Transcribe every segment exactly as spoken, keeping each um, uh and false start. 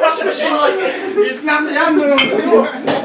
You snapped the handle on the door.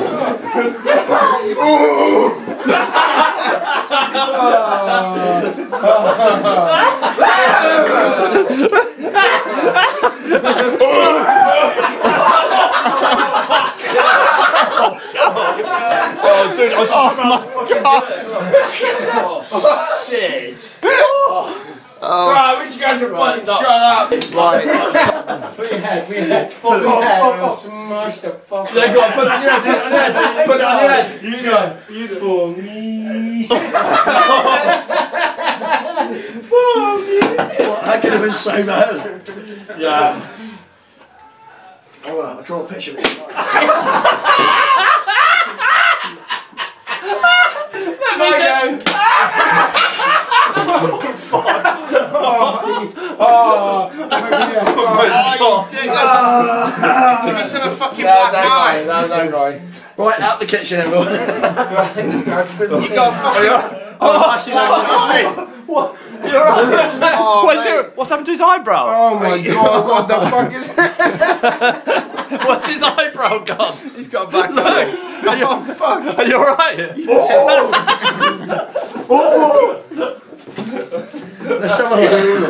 Oh, dude, I was just oh my God. Oh, shit. Oh. Right, I wish you guys would Right, fucking shut up. Right. Put your head, put your head. Put your head and smash the fuck Yeah, go on, put it on your head, put it on your head. Put it on your head. You go. You do. For me. For me. What, that could have been so bad. Yeah. Oh, well, I'll draw a picture of it. Let me go. Oh, fuck. Oh, oh, oh, Give me some fucking that black was eye. that was that guy. Right, out the kitchen, everyone. You got fucking. Oh, actually, no. What? You're right. Oh, What's, mate. your, what's happened to his eyebrow? Oh my God, what the fuck is that? What's his eyebrow gone? He's got a black eye. Oh, fuck. Are you alright? Let's have a look.